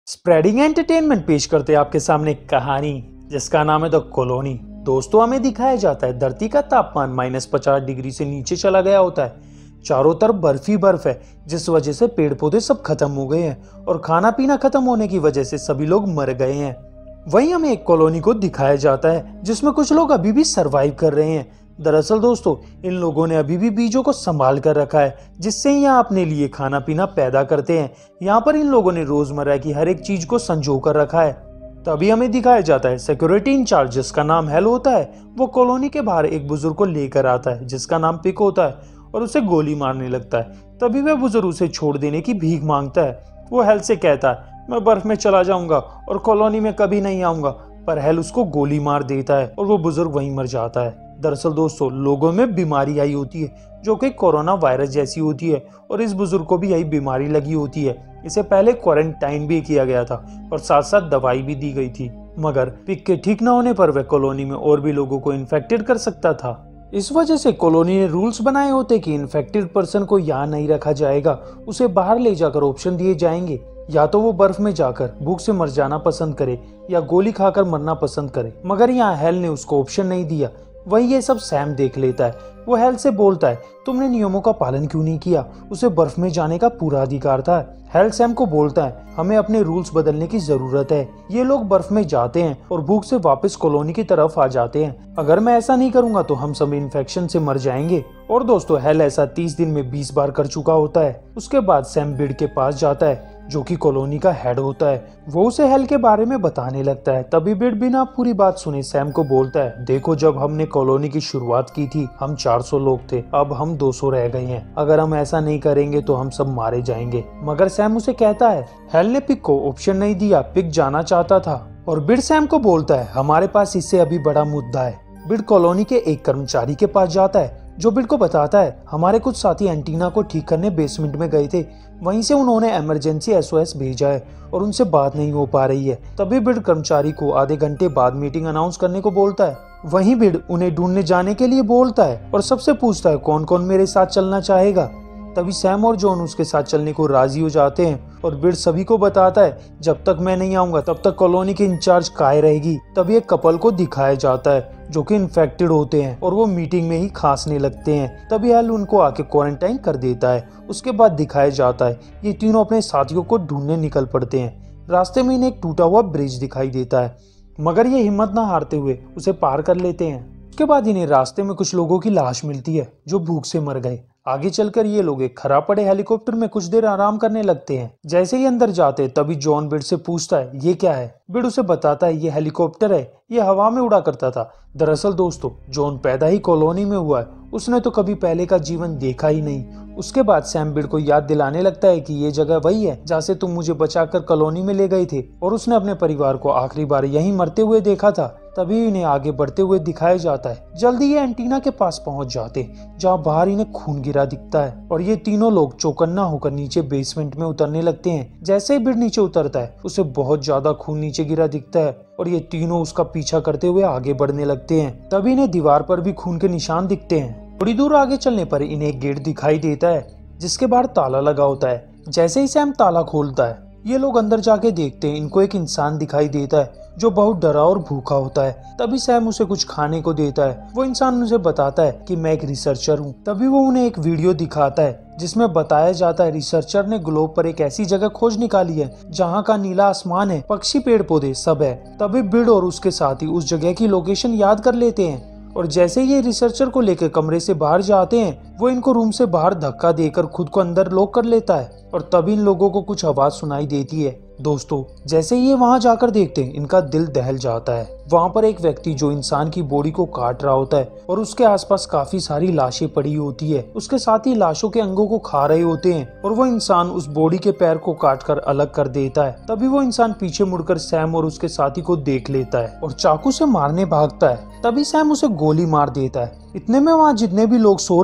Spreading entertainment पेश करते हैं आपके सामने एक कहानी जिसका नाम है द कॉलोनी। दोस्तों, हमें दिखाया जाता है धरती का तापमान -50 डिग्री से नीचे चला गया होता है। चारों तरफ बर्फ ही बर्फ है, जिस वजह से पेड़ पौधे सब खत्म हो गए हैं और खाना पीना खत्म होने की वजह से सभी लोग मर गए हैं। वहीं हमें एक कॉलोनी को दिखाया जाता है जिसमें कुछ लोग अभी भी सरवाइव कर रहे हैं। दरअसल दोस्तों, इन लोगों ने अभी भी बीजों को संभाल कर रखा है जिससे यहाँ अपने लिए खाना पीना पैदा करते हैं। यहाँ पर इन लोगों ने रोजमर्रा की हर एक चीज को संजो कर रखा है। तभी हमें दिखाया जाता है सिक्योरिटी इंचार्ज जिसका नाम हेल होता है, वो कॉलोनी के बाहर एक बुजुर्ग को लेकर आता है जिसका नाम पिक होता है और उसे गोली मारने लगता है। तभी वह बुजुर्ग उसे छोड़ देने की भीख मांगता है। वो हेल से कहता है, मैं बर्फ में चला जाऊंगा और कॉलोनी में कभी नहीं आऊंगा, पर हेल उसको गोली मार देता है और वो बुजुर्ग वहीं मर जाता है। दरअसल दोस्तों, लोगों में बीमारी आई होती है जो कि कोरोना वायरस जैसी होती है और इस बुजुर्ग को भी यही बीमारी लगी होती है। इसे पहले क्वारंटाइन भी किया गया था और साथ साथ दवाई भी दी गई थी, मगर पिक के ठीक न होने पर वह कॉलोनी में और भी लोगों को इन्फेक्टेड कर सकता था। इस वजह से कॉलोनी ने रूल्स बनाए होते कि इन्फेक्टेड पर्सन को यहाँ नहीं रखा जाएगा, उसे बाहर ले जाकर ऑप्शन दिए जाएंगे, या तो वो बर्फ में जाकर भूख से मर जाना पसंद करे या गोली खाकर मरना पसंद करे। मगर यहाँ हेल ने उसको ऑप्शन नहीं दिया। वही ये सब सैम देख लेता है। वो हेल से बोलता है, तुमने नियमों का पालन क्यों नहीं किया? उसे बर्फ में जाने का पूरा अधिकार था। हेल सैम को बोलता है, हमें अपने रूल्स बदलने की जरूरत है। ये लोग बर्फ में जाते हैं और भूख से वापस कॉलोनी की तरफ आ जाते हैं। अगर मैं ऐसा नहीं करूंगा तो हम सब इन्फेक्शन से मर जाएंगे। और दोस्तों, हेल ऐसा 30 दिन में 20 बार कर चुका होता है। उसके बाद सैम बिड के पास जाता है जो कि कॉलोनी का हेड होता है। वो उसे हेल के बारे में बताने लगता है। तभी बिड बिना पूरी बात सुने सैम को बोलता है, देखो, जब हमने कॉलोनी की शुरुआत की थी हम 400 लोग थे, अब हम 200 रह गए हैं। अगर हम ऐसा नहीं करेंगे तो हम सब मारे जाएंगे। मगर सैम उसे कहता है, हेल ने पिक को ऑप्शन नहीं दिया, पिक जाना चाहता था। और बिड सैम को बोलता है, हमारे पास इससे अभी बड़ा मुद्दा है। बिड कॉलोनी के एक कर्मचारी के पास जाता है जो बिड को बताता है, हमारे कुछ साथी एंटीना को ठीक करने बेसमेंट में गए थे, वहीं से उन्होंने इमरजेंसी SOS भेजा है और उनसे बात नहीं हो पा रही है। तभी बिड कर्मचारी को आधे घंटे बाद मीटिंग अनाउंस करने को बोलता है। वहीं बिड उन्हें ढूंढने जाने के लिए बोलता है और सबसे पूछता है कौन कौन मेरे साथ चलना चाहेगा। तभी सैम और जॉन उसके साथ चलने को राजी हो जाते हैं और बिड सभी को बताता है, जब तक मैं नहीं आऊंगा तब तक कॉलोनी की इंचार्ज काय रहेगी। तभी एक कपल को दिखाया जाता है जो कि इन्फेक्टेड होते हैं और वो मीटिंग में ही खांसने लगते हैं। तभी हेल उनको आके क्वारंटाइन कर देता है। उसके बाद दिखाया जाता है ये तीनों अपने साथियों को ढूंढने निकल पड़ते हैं। रास्ते में इन्हें एक टूटा हुआ ब्रिज दिखाई देता है, मगर ये हिम्मत न हारते हुए उसे पार कर लेते हैं। उसके बाद इन्हें रास्ते में कुछ लोगों की लाश मिलती है जो भूख से मर गए। आगे चलकर ये लोग एक खराब पड़े हेलीकॉप्टर में कुछ देर आराम करने लगते हैं। जैसे ही अंदर जाते तभी जॉन बिड से पूछता है, ये क्या है? बिड उसे बताता है, ये हेलीकॉप्टर है, ये हवा में उड़ा करता था। दरअसल दोस्तों, जॉन पैदा ही कॉलोनी में हुआ है, उसने तो कभी पहले का जीवन देखा ही नहीं। उसके बाद सैम बिड को याद दिलाने लगता है कि ये जगह वही है जहाँ से तुम मुझे बचाकर कॉलोनी में ले गए थे और उसने अपने परिवार को आखिरी बार यहीं मरते हुए देखा था। तभी इन्हें आगे बढ़ते हुए दिखाया जाता है। जल्दी ये एंटीना के पास पहुंच जाते जहाँ बाहर इन्हें खून गिरा दिखता है और ये तीनों लोग चौकन्ना होकर नीचे बेसमेंट में उतरने लगते हैं। जैसे ही बिड नीचे उतरता है उसे बहुत ज्यादा खून नीचे गिरा दिखता है और ये तीनों उसका पीछा करते हुए आगे बढ़ने लगते हैं। तभी इन्हें दीवार पर भी खून के निशान दिखते हैं। थोड़ी दूर आगे चलने पर इन्हें एक गेट दिखाई देता है जिसके बाहर ताला लगा होता है। जैसे ही सैम ताला खोलता है ये लोग अंदर जाके देखते हैं, इनको एक इंसान दिखाई देता है जो बहुत डरा और भूखा होता है। तभी सैम उसे कुछ खाने को देता है। वो इंसान उसे बताता है कि मैं एक रिसर्चर हूँ। तभी वो उन्हें एक वीडियो दिखाता है जिसमें बताया जाता है रिसर्चर ने ग्लोब पर एक ऐसी जगह खोज निकाली है जहाँ का नीला आसमान है, पक्षी, पेड़ पौधे सब है। तभी बिड और उसके साथी उस जगह की लोकेशन याद कर लेते हैं और जैसे ये रिसर्चर को लेकर कमरे से बाहर जाते हैं वो इनको रूम से बाहर धक्का देकर खुद को अंदर लॉक कर लेता है और तभी इन लोगों को कुछ आवाज सुनाई देती है। दोस्तों, जैसे ये वहां जाकर देखते हैं इनका दिल दहल जाता है। वहां पर एक व्यक्ति जो इंसान की बॉडी को काट रहा होता है और उसके आसपास काफी सारी लाशें पड़ी होती है। उसके साथ ही लाशों के अंगों को खा रहे होते हैं और वो इंसान उस बॉडी के पैर को काटकर अलग कर देता है। तभी वो इंसान पीछे मुड़कर सैम और उसके साथी को देख लेता है और चाकू से मारने भागता है। तभी सैम उसे गोली मार देता है। इतने में वहाँ जितने भी लोग सो रहे होते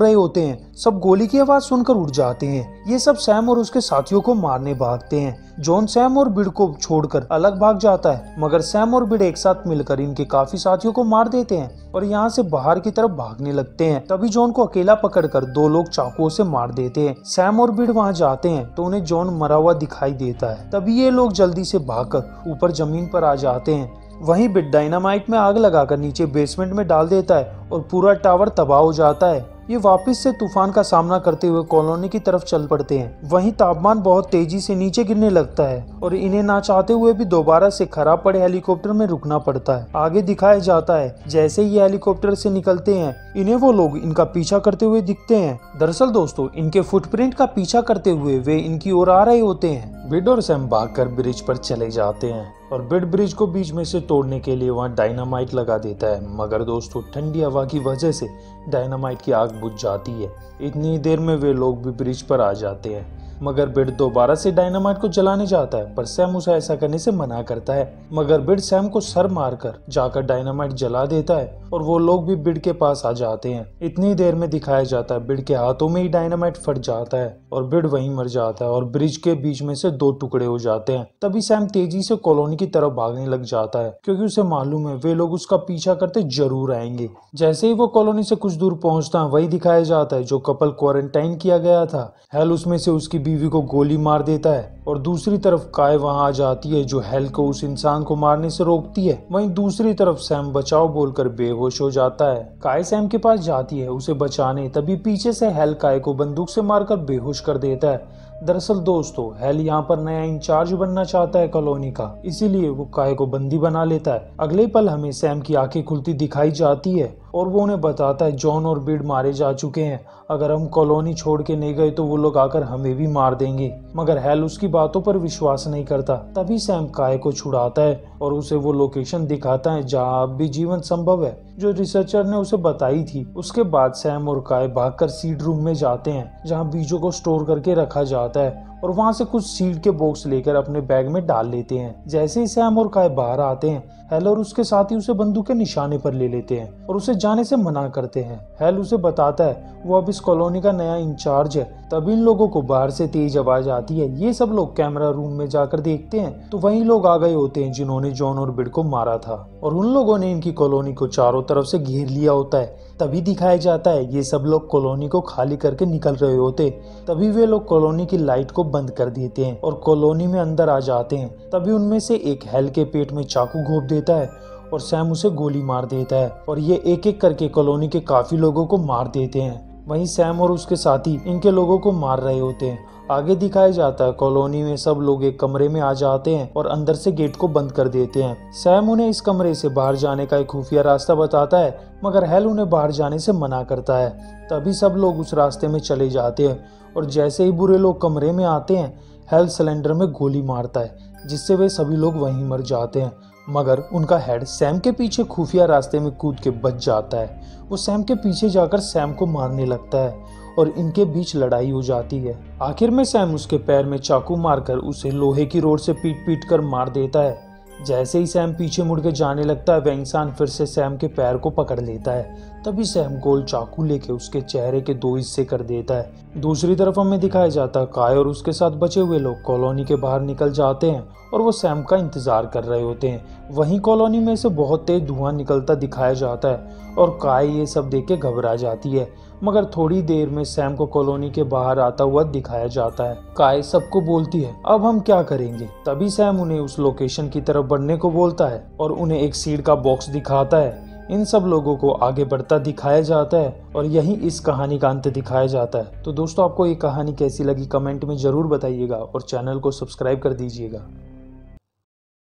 हैं सब गोली की आवाज सुनकर उठ जाते हैं। ये सब सैम और उसके साथियों को मारने भागते हैं। जॉन सैम और बिड को छोड़कर अलग भाग जाता है, मगर सैम और बिड एक साथ मिलकर इनके काफी साथियों को मार देते हैं और यहाँ से बाहर की तरफ भागने लगते हैं। तभी जॉन को अकेला पकड़कर 2 लोग चाकुओं से मार देते हैं। सैम और बिड वहाँ जाते हैं तो उन्हें जॉन मरा हुआ दिखाई देता है। तभी ये लोग जल्दी से भागकर ऊपर जमीन पर आ जाते हैं। वहीं बिड डायनामाइट में आग लगाकर नीचे बेसमेंट में डाल देता है और पूरा टावर तबाह हो जाता है। ये वापस से तूफान का सामना करते हुए कॉलोनी की तरफ चल पड़ते हैं। वहीं तापमान बहुत तेजी से नीचे गिरने लगता है और इन्हें ना चाहते हुए भी दोबारा से खराब पड़े हेलीकॉप्टर में रुकना पड़ता है। आगे दिखाया जाता है जैसे ही हेलीकॉप्टर से निकलते हैं इन्हें वो लोग इनका पीछा करते हुए दिखते हैं। दरअसल दोस्तों इनके फुटप्रिंट का पीछा करते हुए वे इनकी ओर आ रहे होते हैं। बिड और सैम भागकर ब्रिज पर चले जाते हैं और बिड ब्रिज को बीच में से तोड़ने के लिए वहाँ डायनामाइट लगा देता है, मगर दोस्तों ठंडी हवा की वजह से डायनामाइट की आग बुझ जाती है। इतनी देर में वे लोग भी ब्रिज पर आ जाते हैं, मगर बिड दोबारा से डायनामाइट को जलाने जाता है, पर सैम उसे ऐसा करने से मना करता है। मगर बिड सैम को सर मारकर जाकर डायनामाइट जला देता है और वो लोग भी बिड के पास आ जाते हैं। इतनी देर में दिखाया जाता है बिड के हाथों में ही डायनामाइट फट जाता है और बिड वहीं मर जाता है और ब्रिज के बीच में से 2 टुकड़े हो जाते हैं। तभी सैम तेजी से कॉलोनी की तरफ भागने लग जाता है, क्योंकि उसे मालूम है वे लोग उसका पीछा करते जरूर आएंगे। जैसे ही वो कॉलोनी से कुछ दूर पहुंचता है वही दिखाया जाता है जो कपल क्वारंटाइन किया गया था। हेल उसमें से उसकी बीवी को गोली मार देता है और दूसरी तरफ काय वहां आ जाती है जो हेल को उस इंसान को मारने से रोकती है। वहीं दूसरी तरफ सैम बचाओ बोलकर बेहोश हो जाता है। काय सैम के पास जाती है उसे बचाने, तभी पीछे से हेल काय को बंदूक से मारकर बेहोश कर देता है। दरअसल दोस्तों हेल यहाँ पर नया इंचार्ज बनना चाहता है कॉलोनी का, इसीलिए वो काय को बंदी बना लेता है। अगले पल हमें सैम की आंखें खुलती दिखाई जाती है और वो उन्हें बताता है जॉन और बिड मारे जा चुके हैं, अगर हम कॉलोनी छोड़ के नहीं गए तो वो लोग आकर हमें भी मार देंगे। मगर हेल उसकी बातों पर विश्वास नहीं करता। तभी सैम काय को छुड़ाता है और उसे वो लोकेशन दिखाता है जहाँ अब भी जीवन संभव है जो रिसर्चर ने उसे बताई थी। उसके बाद सैम और काय भागकर सीड रूम में जाते हैं जहाँ बीजों को स्टोर करके रखा जाता है और वहाँ से कुछ सीड के बॉक्स लेकर अपने बैग में डाल लेते हैं। जैसे ही सैम और काय बाहर आते हैं हेल और उसके साथी उसे बंदूक के निशाने पर ले लेते हैं और उसे जाने से मना करते हैं। हेल उसे बताता है वो अब इस कॉलोनी का नया इंचार्ज है। तभी इन लोगों को बाहर से तेज आवाज आती है। ये सब लोग कैमरा रूम में जाकर देखते हैं तो वही लोग आ गए होते हैं जिन्होंने जॉन और बिड को मारा था और उन लोगों ने इनकी कॉलोनी को चारों तरफ से घेर लिया होता है। तभी दिखाया जाता है ये सब लोग कॉलोनी को खाली करके निकल रहे होते। तभी वे लोग कॉलोनी की लाइट को बंद कर देते हैं और कॉलोनी में अंदर आ जाते हैं। तभी उनमें से एक हेल के पेट में चाकू घोंप देता है और सैम उसे गोली मार देता है और ये एक एक करके कॉलोनी के काफी लोगों को मार देते हैं। वहीं सैम और उसके साथी इनके लोगों को मार रहे होते हैं। आगे दिखाया जाता है कॉलोनी में सब लोग एक कमरे में आ जाते हैं और अंदर से गेट को बंद कर देते हैं। सैम उन्हें इस कमरे से बाहर जाने का एक खुफिया रास्ता बताता है, मगर हेल उन्हें बाहर जाने से मना करता है। तभी सब लोग उस रास्ते में चले जाते हैं और जैसे ही बुरे लोग कमरे में आते हैं हेल सिलेंडर में गोली मारता है, जिससे वे सभी लोग वहीं मर जाते हैं। मगर उनका हेड सैम के पीछे खुफिया रास्ते में कूद के बच जाता है। वो सैम के पीछे जाकर सैम को मारने लगता है और इनके बीच लड़ाई हो जाती है। आखिर में सैम उसके पैर में चाकू मारकर उसे लोहे की रोड से पीट पीट कर मार देता है। जैसे ही सैम पीछे मुड़ के जाने लगता है वह इंसान फिर से सैम के पैर को पकड़ लेता है। तभी सैम गोल चाकू लेके उसके चेहरे के 2 हिस्से कर देता है। दूसरी तरफ हमें दिखाया जाता है काय और उसके साथ बचे हुए लोग कॉलोनी के बाहर निकल जाते हैं और वो सैम का इंतजार कर रहे होते हैं। वहीं कॉलोनी में से बहुत तेज धुआं निकलता दिखाया जाता है और काय ये सब देख के घबरा जाती है। मगर थोड़ी देर में सैम को कॉलोनी के बाहर आता हुआ दिखाया जाता है। काय सबको बोलती है अब हम क्या करेंगे। तभी सैम उन्हें उस लोकेशन की तरफ बढ़ने को बोलता है और उन्हें एक सीड का बॉक्स दिखाता है। इन सब लोगों को आगे बढ़ता दिखाया जाता है और यही इस कहानी का अंत दिखाया जाता है। तो दोस्तों आपको ये कहानी कैसी लगी कमेंट में जरूर बताइएगा और चैनल को सब्सक्राइब कर दीजिएगा।